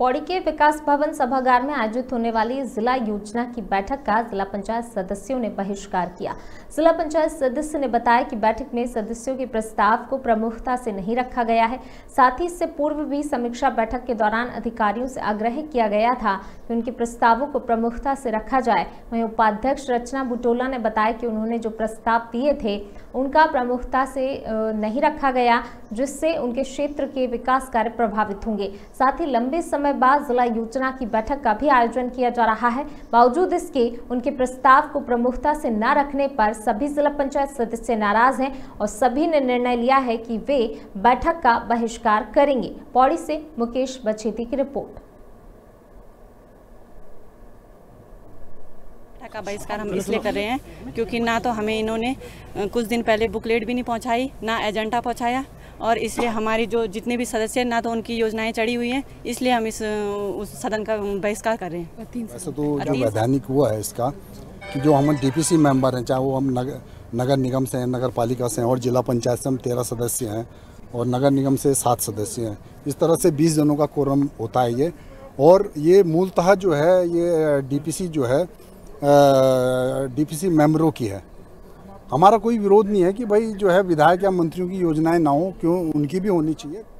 पौड़ी के विकास भवन सभागार में आयोजित होने वाली जिला योजना की बैठक का जिला पंचायत सदस्यों ने बहिष्कार किया। जिला पंचायत सदस्य ने बताया कि बैठक में सदस्यों के प्रस्ताव को प्रमुखता से नहीं रखा गया है। साथ ही इससे पूर्व भी समीक्षा बैठक के दौरान अधिकारियों से आग्रह किया गया था कि उनके प्रस्तावों को प्रमुखता से रखा जाए। वहीं उपाध्यक्ष रचना बुटोला ने बताया कि उन्होंने जो प्रस्ताव दिए थे उनका प्रमुखता से नहीं रखा गया, जिससे उनके क्षेत्र के विकास कार्य प्रभावित होंगे। साथ ही लंबे समय बाद जिला योजना की बैठक का भी आयोजन किया जा रहा है। बावजूद इसके उनके प्रस्ताव को प्रमुखता से न रखने पर सभी जिला पंचायत सदस्य नाराज हैं और सभी ने निर्णय लिया है कि वे बैठक का बहिष्कार करेंगे। पौड़ी से मुकेश बछेती की रिपोर्ट। का बहिष्कार हम इसलिए कर रहे हैं क्योंकि ना तो हमें इन्होंने कुछ दिन पहले बुकलेट भी नहीं पहुंचाई, ना एजेंडा पहुंचाया, और इसलिए हमारी जो जितने भी सदस्य हैं ना तो उनकी योजनाएं चढ़ी हुई हैं, इसलिए हम उस सदन का बहिष्कार कर रहे हैं। वैसे तो जो वैधानिक हुआ है इसका कि जो हम डीपीसी मेंबर हैं, चाहे वो हम नगर निगम से हैं, नगर पालिका से हैं, और जिला पंचायत से हम 13 सदस्य हैं और नगर निगम से 7 सदस्य हैं। इस तरह से 20 जनों का कोरम होता है ये। और ये मूलतः जो है ये डीपीसी जो है डीपीसी मेंबरों की है। हमारा कोई विरोध नहीं है कि भाई जो है विधायक या मंत्रियों की योजनाएं ना हो, क्यों, उनकी भी होनी चाहिए।